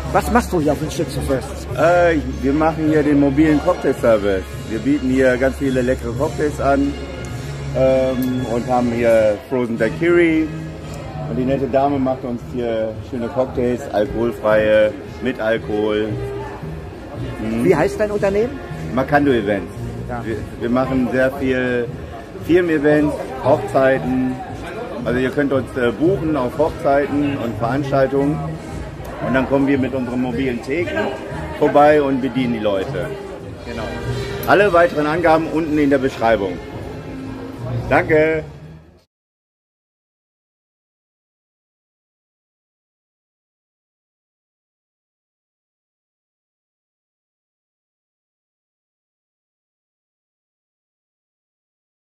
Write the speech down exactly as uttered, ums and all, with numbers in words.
Was machst du hier auf dem Schützenfest? Äh, wir machen hier den mobilen Cocktailservice. Wir bieten hier ganz viele leckere Cocktails an ähm, und haben hier Frozen Daiquiri. Und die nette Dame macht uns hier schöne Cocktails, alkoholfreie, mit Alkohol. Hm. Wie heißt dein Unternehmen? Marcando Events. Ja. Wir, wir machen sehr viel Firmen-Events, Hochzeiten. Also ihr könnt uns äh, buchen auf Hochzeiten und Veranstaltungen. Und dann kommen wir mit unseren mobilen Theken vorbei und bedienen die Leute. Genau. Alle weiteren Angaben unten in der Beschreibung. Danke!